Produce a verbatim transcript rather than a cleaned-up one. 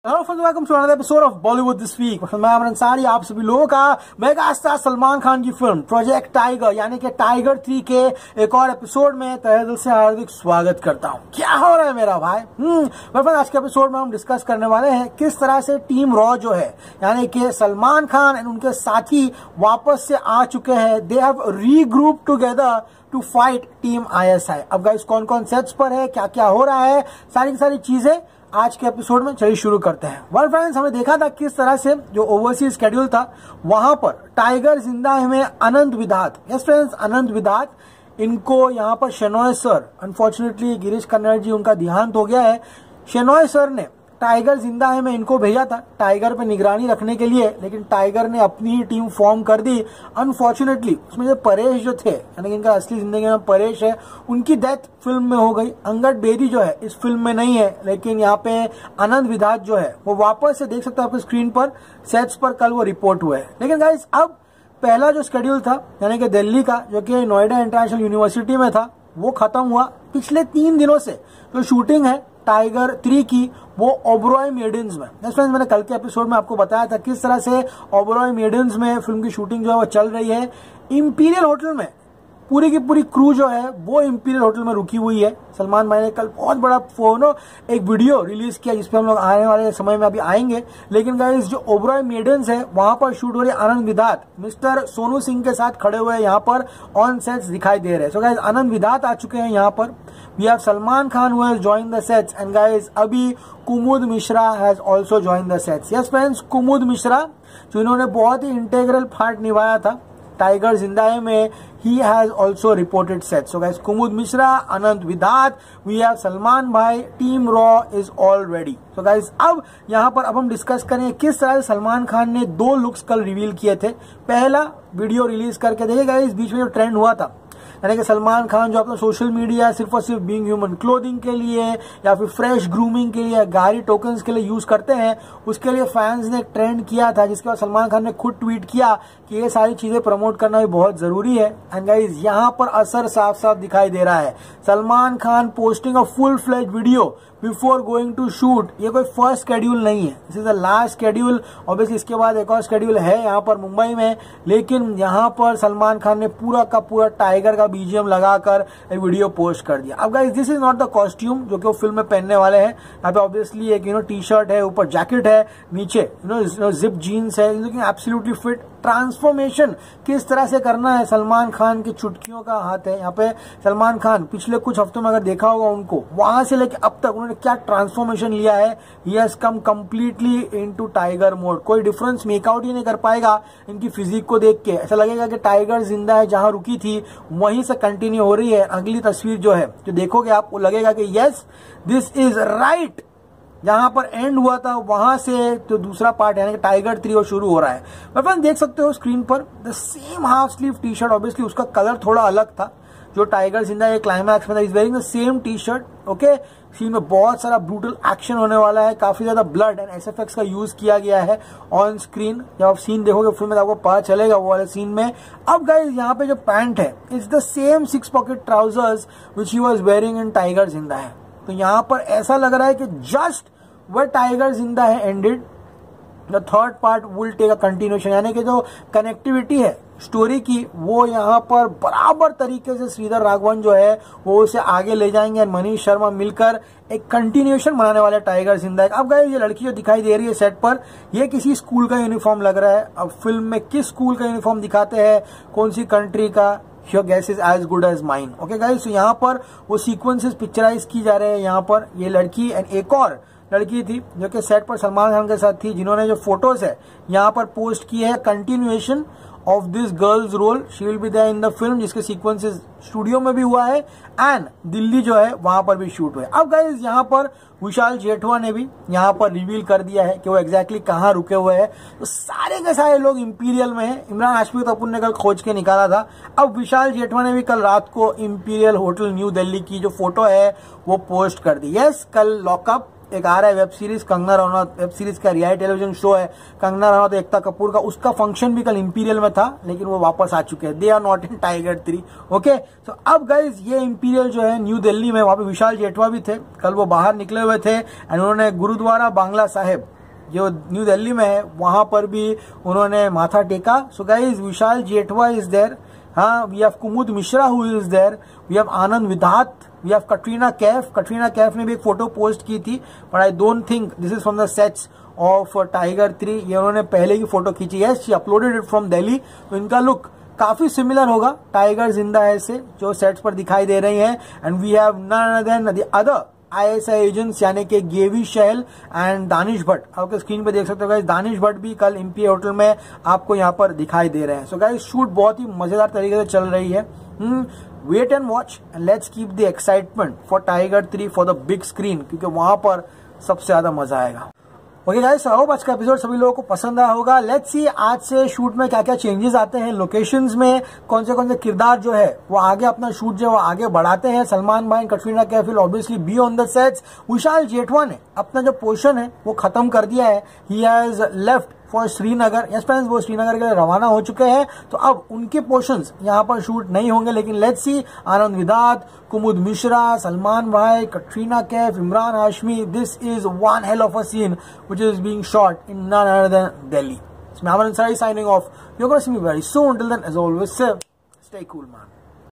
Hello friends, welcome to another episode of Bollywood this week. मैं अमर अंसारी आप सभी लोगों का मेगा स्टार सलमान खान की फिल्म प्रोजेक्ट टाइगर यानी कि टाइगर थ्री के एक और एपिसोड में तहे दिल से हार्दिक स्वागत करता हूं। क्या हो रहा है मेरा भाई? हम्म फ्रेंड्स, आज के एपिसोड में हम डिस्कस करने वाले हैं किस तरह से टीम रॉ जो है यानी कि सलमान खान एंड उनके साथी वापस से आ चुके हैं। They have regroup together to fight team I S I. अब गाइस कौन कौन सेट्स पर है, क्या क्या हो रहा है, सारी की सारी चीजें आज के एपिसोड में चलिए शुरू करते हैं। वेल फ्रेंड्स, हमने देखा था किस तरह से जो ओवरसीज शेड्यूल था वहां पर टाइगर जिंदा है में अनंत विधात, यस फ्रेंड्स अनंत विधात, इनको यहाँ पर शेनॉय सर, अनफॉर्चुनेटली गिरीश कर्नाड जी उनका देहांत हो गया है। शेनॉय सर ने टाइगर जिंदा है में इनको भेजा था टाइगर पे निगरानी रखने के लिए, लेकिन टाइगर ने अपनी ही टीम फॉर्म कर दी। अनफॉर्चुनेटली उसमें जो परेश जो थे यानी कि इनका असली जिंदगी में परेश है, उनकी डेथ फिल्म में हो गई। अंगद बेदी जो है इस फिल्म में नहीं है, लेकिन यहाँ पे अनंत विधात जो है वो वापस से देख सकते हो आपके स्क्रीन पर, सेट्स पर कल वो रिपोर्ट हुए हैं। लेकिन गाइस अब पहला जो शेड्यूल था यानी कि दिल्ली का जो कि नोएडा इंटरनेशनल यूनिवर्सिटी में था वो खत्म हुआ। पिछले तीन दिनों से जो शूटिंग है टाइगर थ्री की वो ओबरॉय मेडन्स में, फ्रेंड्स मैंने कल के एपिसोड में आपको बताया था किस तरह से ओबरॉय मेडन्स में फिल्म की शूटिंग जो है वो चल रही है। इंपीरियल होटल में पूरी की पूरी क्रू जो है वो इंपीरियल होटल में रुकी हुई है। सलमान भाई ने कल बहुत बड़ा फोनो एक वीडियो रिलीज किया जिसपे हम लोग आने वाले समय में अभी आएंगे। लेकिन गाइस जो ओबरॉय मेडन्स है वहां पर शूट हो रही है। आनंद विधात मिस्टर सोनू सिंह के साथ खड़े हुए यहाँ पर ऑन सेट्स दिखाई दे रहे हैं। सो गाइस आनंद विधात आ चुके हैं यहाँ पर। We have Salman Khan who has joined the sets and guys अभी Kumud Mishra has also joined the sets. Yes friends, Kumud Mishra जो इन्होंने बहुत ही इंटेग्रल पार्ट निभाया था टाइगर जिंदा है में, he has also reported set. So guys, Kumud Mishra, Anant Vidhat, we have Salman भाई, team रॉ is all ready. So guys, अब यहाँ पर अब हम डिस्कस करें किस तरह से सलमान खान ने दो लुक्स कल रिवील किए थे। पहला वीडियो रिलीज करके देखिएगा, इस बीच में जो ट्रेंड हुआ था यानी कि सलमान खान जो अपना सोशल मीडिया सिर्फ और सिर्फ बीइंग ह्यूमन क्लोथिंग के लिए या फिर फ्रेश ग्रूमिंग के लिए, गाड़ी टोकन्स के लिए यूज करते हैं, उसके लिए फैंस ने एक ट्रेंड किया था जिसके बाद सलमान खान ने खुद ट्वीट किया कि ये सारी चीजें प्रमोट करना भी बहुत जरूरी है। एंड गाइस यहाँ पर असर साफ साफ दिखाई दे रहा है। Salman Khan posting a full fledge video before going to shoot. ये कोई फर्स्ट शेड्यूल नहीं है, this is the last schedule. Obviously इसके बाद एक और शेड्यूल है यहाँ पर मुंबई में, लेकिन यहाँ पर सलमान खान ने पूरा का पूरा टाइगर का बीजीएम लगाकर एक वीडियो पोस्ट कर दिया। अब guys this is not the costume जो कि वो फिल्म में पहनने वाले हैं। यहाँ पे ऑब्वियसली एक यू नो टी शर्ट है, ऊपर जैकेट है, नीचे यू नो जिप जीन्स है, लुकिंग एब्सोल्युटली फिट। ट्रांसफॉर्मेशन किस तरह से करना है सलमान खान की चुटकियों का हाथ है। यहाँ पे सलमान खान पिछले कुछ हफ्तों में अगर देखा होगा उनको, वहां से लेकर अब तक उन्होंने क्या ट्रांसफॉर्मेशन लिया है। He has come completely into tiger mode. कोई डिफरेंस मेकआउट ही नहीं कर पाएगा इनकी फिजिक को देख के। ऐसा लगेगा कि टाइगर जिंदा है जहां रुकी थी वहीं से कंटिन्यू हो रही है। अगली तस्वीर जो है जो देखोगे आपको लगेगा कि यस दिस इज राइट, जहां पर एंड हुआ था वहां से तो दूसरा पार्ट यानी कि टाइगर थ्री और शुरू हो रहा है। अपन देख सकते हो स्क्रीन पर the same half sleeve T shirt, obviously उसका कलर थोड़ा अलग था जो टाइगर जिंदा है क्लाइमैक्स में था। Is wearing the same T shirt. Okay, scene में बहुत सारा ब्रूटल एक्शन होने वाला है, काफी ज्यादा ब्लड एंड एसएफएक्स का यूज किया गया है ऑन स्क्रीन। जब आप सीन देखोगे फिल्म में तो आपको पता चलेगा वो वाले सीन में। अब गाइस यहाँ पे जो पैंट है it's the same six pocket trousers which he was wearing in Tiger Zinda Hai. तो यहाँ पर ऐसा लग रहा है कि जस्ट वह Tiger Zinda Hai ended, the third part will take a continuation, यानी कि जो कनेक्टिविटी है स्टोरी की वो यहाँ पर बराबर तरीके से श्रीधर राघवन जो है वो उसे आगे ले जाएंगे और मनीष शर्मा मिलकर एक कंटिन्यूएशन बनाने वाले टाइगर जिंदा है। अब गाइस ये लड़की जो दिखाई दे रही है सेट पर, ये किसी स्कूल का यूनिफॉर्म लग रहा है। अब फिल्म में किस स्कूल का यूनिफॉर्म दिखाते हैं, कौन सी कंट्री का, your guess is as good as mine. Okay guys, तो यहाँ पर वो सीक्वेंसेस पिक्चराइज की जा रहे हैं। यहाँ पर ये लड़की एंड एक और लड़की थी जो कि सेट पर सलमान खान के साथ थी, जिन्होंने जो फोटोज है यहाँ पर पोस्ट किए हैं continuation of this girl's role. She will be there in the film, जिसके सीक्वेंसेस स्टूडियो में भी हुआ है एंड दिल्ली जो है वहां पर भी शूट हुए। अब गाइस यहाँ पर विशाल जेठवा ने भी यहाँ पर रिवील कर दिया है कि वो एग्जैक्टली कहाँ रुके हुए हैं। तो सारे के सारे लोग इंपीरियल में हैं। इमरान हाशमी तो अपन ने कल खोज के निकाला था। अब विशाल जेठवा ने भी कल रात को इंपीरियल होटल न्यू दिल्ली की जो फोटो है वो पोस्ट कर दी। यस, कल लॉकअप एक आ रहा है web series Kangana Ranaut, web series का रियलिटी टेलीविजन शो है कंगना रनौत एकता कपूर का, उसका फंक्शन भी कल इंपीरियल में था लेकिन वो वापस आ चुके हैं। They are not in Tiger three. Okay, तो अब गाइज ये इंपीरियल जो है न्यू दिल्ली में, वहां पे विशाल जेठवा भी थे, कल वो बाहर निकले हुए थे एंड उन्होंने गुरुद्वारा बांग्ला साहिब जो न्यू दिल्ली में है वहां पर भी उन्होंने माथा टेका। So guys Vishal Jethwa is there, हाँ, we have Kumud Mishra who is there, we have Anand Vidhat, we have Katrina Kaif. Katrina Kaif ने भी एक फोटो पोस्ट की थी but I don't think this is from the sets of Tiger three. ये उन्होंने पहले की फोटो खींची है, she uploaded it from Delhi. तो इनका लुक काफी सिमिलर होगा टाइगर जिंदा है से जो सेट्स पर दिखाई दे रही हैं। And we have none than the other ISI agents यानी कि गेवी शैल एंड दानिश भट्ट। आपके स्क्रीन पे देख सकते हो गाइस, दानिश भट्ट भी कल इंपीरियल होटल में आपको यहाँ पर दिखाई दे रहे हैं। सो गाइस शूट बहुत ही मजेदार तरीके से चल रही है। Wait and watch and let's keep the excitement for Tiger three for the big screen, क्योंकि वहां पर सबसे ज्यादा मजा आएगा। ओके गाइस, आई होप आज का एपिसोड सभी लोगों को पसंद आया होगा। लेट्स सी आज से शूट में क्या क्या चेंजेस आते हैं, लोकेशंस में कौन से कौन से किरदार जो है वो आगे अपना शूट जो है वो आगे बढ़ाते हैं। सलमान भाई, Katrina Kaif will obviously be on the sets. Vishal Jethwa ने अपना जो पोर्शन है वो खत्म कर दिया है, he has left for Srinagar. Yes friends, वो श्रीनगर के लिए रवाना हो चुके हैं, तो अब उनके पोर्शंस यहाँ पर शूट नहीं होंगे। लेकिन लेट्स सी आनंद विधात, कुमुद मिश्रा, सलमान भाई, Katrina Kaif, Imran Hashmi, this is one hell of a scene which is being shot in none other than Delhi. It's Mehman Ansari signing off. You're going to see me very soon. Till then, as always, stay cool, man.